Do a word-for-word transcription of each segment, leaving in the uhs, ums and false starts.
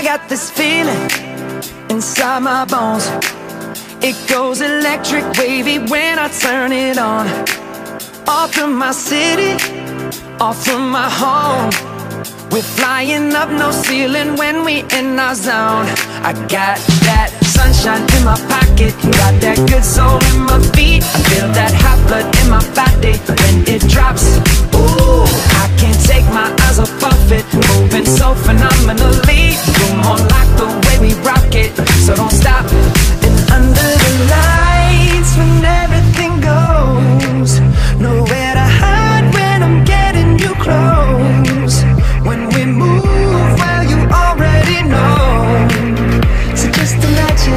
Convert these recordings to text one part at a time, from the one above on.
got this feeling inside my bones. It goes electric wavy when I turn it on. Off from my city, off from my home. We're flying up, no ceiling when we in our zone. I got that sunshine in my pocket, got that good soul in my feet. I feel that hot blood in my body when it drops. Ooh, I can't take my eyes off of it, moving so phenomenally. You're more like the way we rock it, so don't stop. And under the lights when everything goes, nowhere to hide when I'm getting you close. When we move, well, you already know. So just imagine.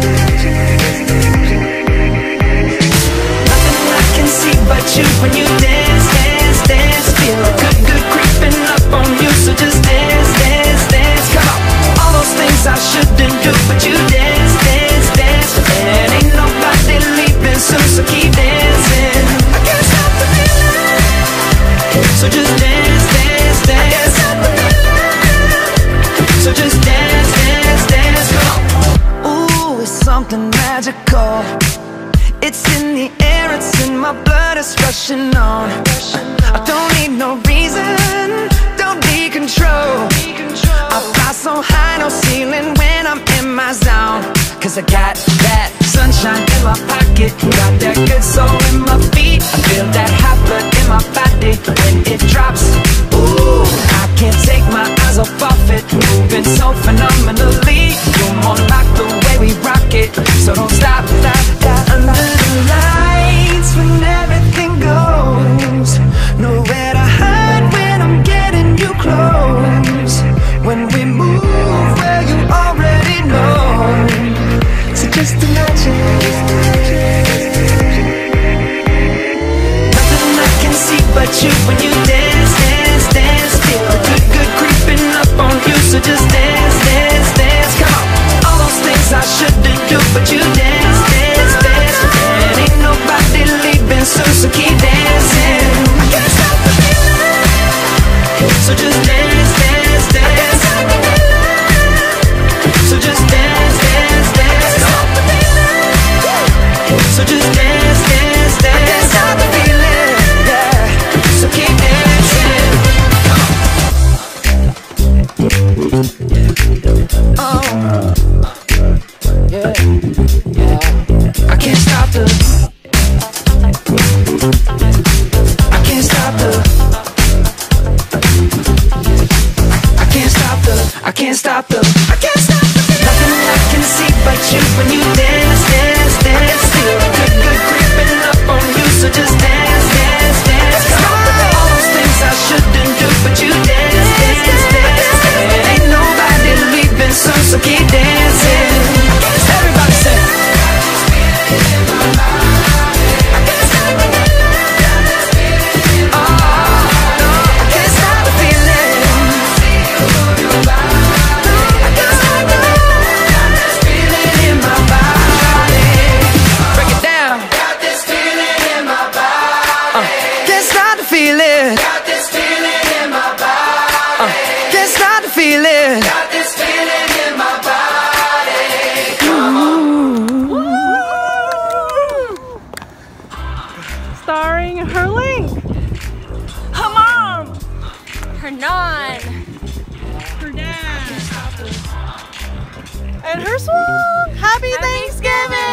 Nothing I can see but you when you dance, dance, dance. Feel good, good creeping up on you. So just dance, dance, dance. Come on. All those things I shouldn't do, but you dance, dance, dance. And ain't nobody leaving soon, so keep dancing. I can't stop the feeling. So just dance, dance, dance. So just dance, dance, dance, come on. Ooh, it's something magical. It's in the air, it's in my blood, it's rushing on. I don't need no reason, don't need control. I fly so high, no ceiling when I'm in my zone. Cause I got that sunshine in my pocket, got that good soul in my feet. I feel that hot blood in my body when it drops. Ooh, I can't take my eyes off of it, moving so phenomenally. You're more like the way we rock it, so don't stop, stop, stop. Under the lights when everything goes, nowhere to hide when I'm getting you close. When we move, well, you already know. So just imagine. Nothing I can see but you when you dance, dance, dance. Feel good, good creeping up on you. So just dance, dance, dance. Come on. All those things I shouldn't do, but you dance, dance, dance. And ain't nobody leaving soon, so keep dancing. I can't stop the feeling. So just dance, dance, dance. So just dance, dance, dance. Stop the feeling. So just dance, dance, dance. I can't stop the feeling. Yeah. So keep dancing. Oh, yeah, yeah. I can't stop the. I can't stop the. I can't stop the. I can't stop the. I can't stop the. Nothing I can see but you when you dance, dance, dance. Feel good, good creeping up on you. So just dance, dance, dance. Come on. All those things I shouldn't do, but you dance, dance, dance. And ain't nobody leaving soon, so keep dancing. Everybody say. Starring Hurlink, Hurmom, Hurnan, Hurdad, and Hursuong. Happy Thanksgiving!